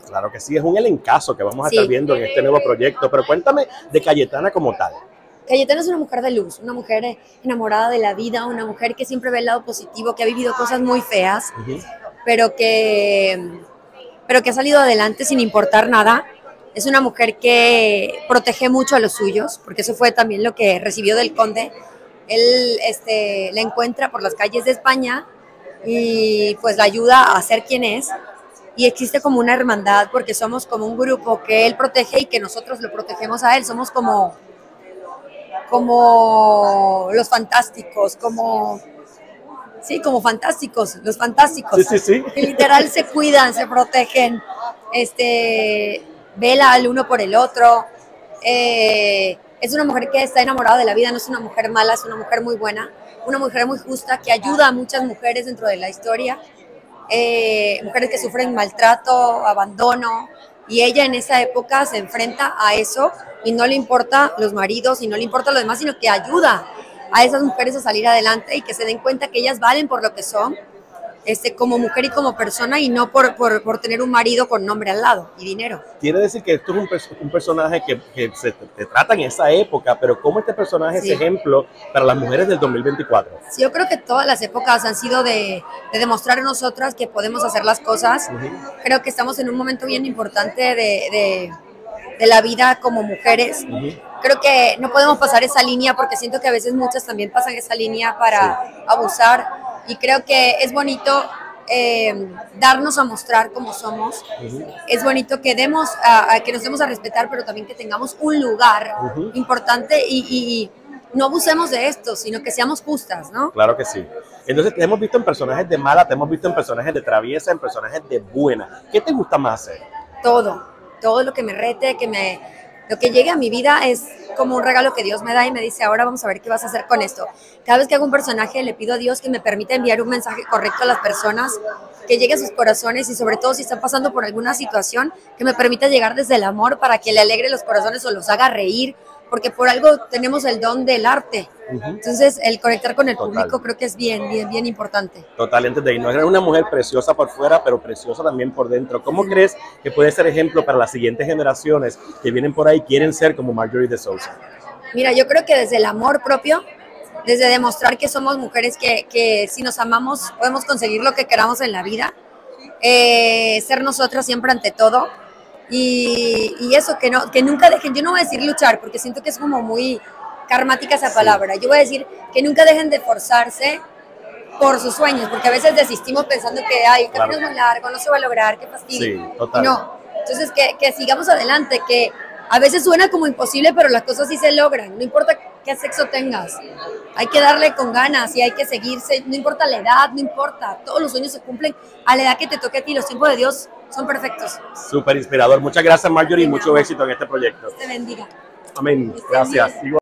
Claro que sí, es un elencazo que vamos a Sí. estar viendo en este nuevo proyecto, pero cuéntame de Cayetana como tal. Cayetana es una mujer de luz, una mujer enamorada de la vida, una mujer que siempre ve el lado positivo, que ha vivido cosas muy feas, pero que ha salido adelante sin importar nada. Es una mujer que protege mucho a los suyos, porque eso fue también lo que recibió del conde. Él la encuentra por las calles de España y pues la ayuda a ser quien es. Y existe como una hermandad porque somos como un grupo que él protege y que nosotros lo protegemos a él. Somos como los fantásticos, como fantásticos, los fantásticos, Sí. que literal se cuidan, se protegen, vela al uno por el otro. Es una mujer que está enamorada de la vida, no es una mujer mala, es una mujer muy buena, una mujer muy justa que ayuda a muchas mujeres dentro de la historia, mujeres que sufren maltrato, abandono, y ella en esa época se enfrenta a eso y no le importa los maridos y no le importa lo demás, sino que ayuda a esas mujeres a salir adelante y que se den cuenta que ellas valen por lo que son, como mujer y como persona, y no por tener un marido con nombre al lado y dinero. Quiere decir que esto es un personaje que se te trata en esa época, pero ¿cómo este personaje Sí. es ejemplo para las mujeres del 2024? Sí, yo creo que todas las épocas han sido de demostrar a nosotras que podemos hacer las cosas. Creo que estamos en un momento bien importante de la vida como mujeres. Creo que no podemos pasar esa línea porque siento que a veces muchas también pasan esa línea para abusar, y creo que es bonito darnos a mostrar cómo somos. Es bonito que que nos demos a respetar, pero también que tengamos un lugar importante y no abusemos de esto, sino que seamos justas, ¿no? Claro que sí. Entonces te hemos visto en personajes de mala, te hemos visto en personajes de traviesa, en personajes de buena. ¿Qué te gusta más hacer? Todo lo que me rete, lo que llegue a mi vida es como un regalo que Dios me da y me dice, ahora vamos a ver qué vas a hacer con esto. Cada vez que hago un personaje le pido a Dios que me permita enviar un mensaje correcto a las personas, que llegue a sus corazones, y sobre todo si están pasando por alguna situación, que me permita llegar desde el amor para que le alegre los corazones o los haga reír, porque por algo tenemos el don del arte. Entonces, el conectar con el público creo que es bien importante. Total, antes de irnos, eres una mujer preciosa por fuera, pero preciosa también por dentro. ¿Cómo crees que puede ser ejemplo para las siguientes generaciones que vienen por ahí y quieren ser como Marjorie de Souza? Mira, yo creo que desde el amor propio, desde demostrar que somos mujeres que si nos amamos podemos conseguir lo que queramos en la vida, ser nosotras siempre ante todo, y eso, que nunca dejen, yo no voy a decir luchar porque siento que es como muy karmática esa palabra, yo voy a decir que nunca dejen de esforzarse por sus sueños, porque a veces desistimos pensando que el camino es muy largo, no se va a lograr, qué fastidio. Sí, total. No, entonces que sigamos adelante, que a veces suena como imposible, pero las cosas sí se logran, no importa qué sexo tengas, hay que darle con ganas y hay que seguirse, no importa la edad, no importa, todos los sueños se cumplen a la edad que te toque a ti, los tiempos de Dios son perfectos. Súper inspirador. Muchas gracias, Marjorie, y mucho éxito en este proyecto. Dios te bendiga. Amén. Gracias.